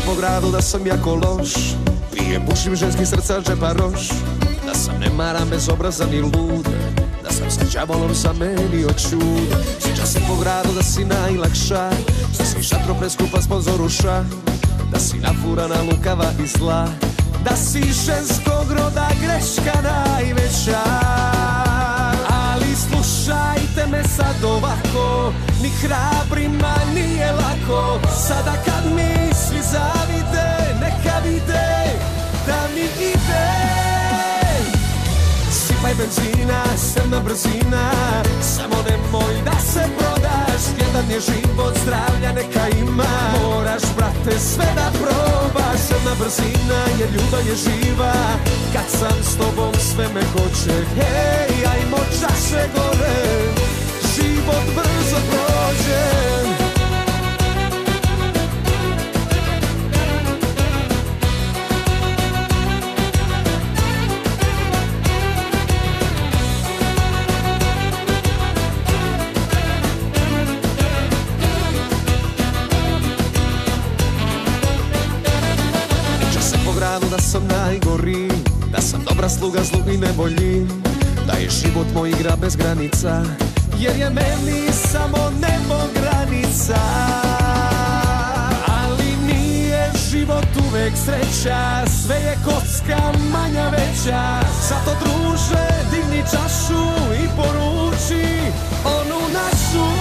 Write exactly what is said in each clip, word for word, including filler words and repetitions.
po gradu da sam jako loš, pijem, pušim ženski srca džepa roš, da sam nemaran, bezobrazan i lud, da sam sa đavolom zamenio čud. Sjećam se po gradu da si najlakša, što si šatro preskupa sponzoruša, da si nafurana, lukava i zla, da si ženskog roda greška najveća. Ali slušajte me sad ovako, ni hrabrima nije lako. Sada kad mi svi zavide, neka vide da mi ide. Sipaj benzina, srna brzina, samo nemoj da se prodaš. Jedan je život, zdravlja neka ima, moraš brate sve da probaš. Srna brzina je ljubav je živa, kad sam s tobom sve me hoće. Hej, ajmo čaše gore, život brzo prođe. Da sam najgori, da sam dobra sluga zlu i ne volji, da je život moj igra bez granica, jer je meni samo nebo granica. Ali nije život uvek sreća, sve je kocka manja veća. Zato druže, digni čašu i poruči onu našu.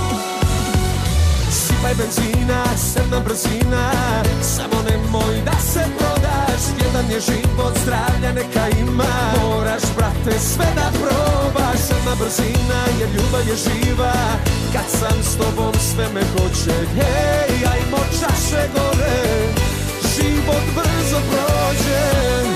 Sipaj benzina, srna brzina, samo nemoj da se prodaš. Jedan je život, zdravlja neka ima, moraš brate sve da probaš. Srna brzina je ljubav je živa, kad sam s tobom sve me hoće. Hej, ajmo čaše gore, život brzo prođe.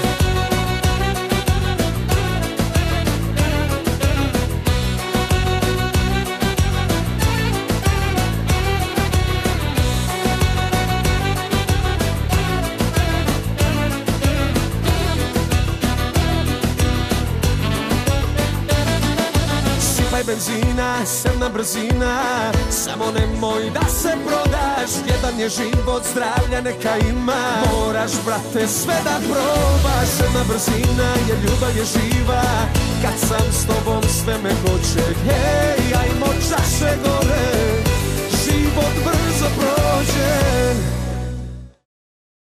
Benzina, srna brzina, samo nemoj da se prodaš. Jedan je život, zdravlja neka ima, moraš brate sve da probaš. Srna brzina je ljubav je živa, kad sam s tobom sve me hoće. Hej, ajmo čaše gore.